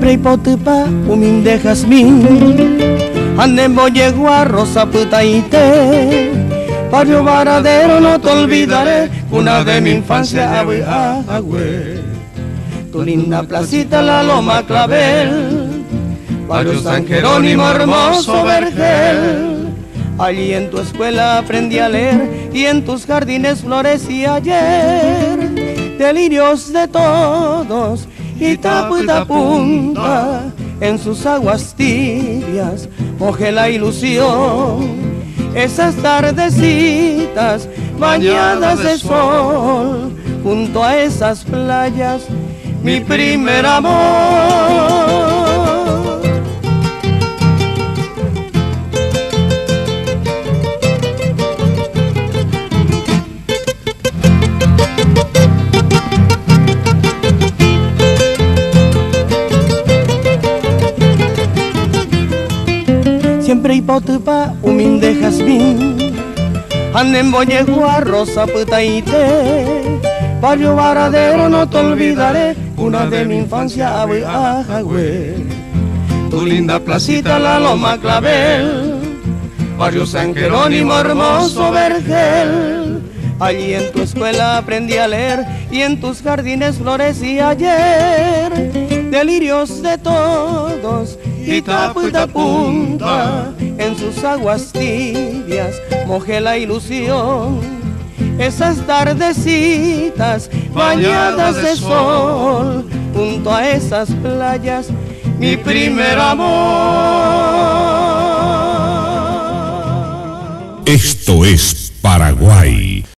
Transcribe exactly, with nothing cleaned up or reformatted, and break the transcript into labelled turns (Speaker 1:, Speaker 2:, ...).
Speaker 1: Siempre hipotepa humilde jazmín, andembo yegua rosa putaite, barrio Varadero no te olvidaré, cuna de mi infancia abue agüe. Tu linda placita la Loma Clavel, barrio San Jerónimo hermoso vergel. Allí en tu escuela aprendí a leer y en tus jardines florecí ayer. Delirios de todos y taputa punta, en sus aguas tibias mojé la ilusión. Esas tardecitas bañadas de sol, junto a esas playas, mi primer amor. Siempre hipotepa humilde jazmín, andembo yegua rosa putaite, barrio Varadero no te olvidaré, cuna de mi infancia abue agüe. Tu linda placita la Loma Clavel, barrio San Jerónimo hermoso vergel. Allí en tu escuela aprendí a leer y en tus jardines florecí ayer. Delirios de todos y taputa punta, en sus aguas tibias mojé la ilusión. Esas tardecitas bañadas de sol, junto a esas playas, mi primer amor.
Speaker 2: Esto es Paraguay.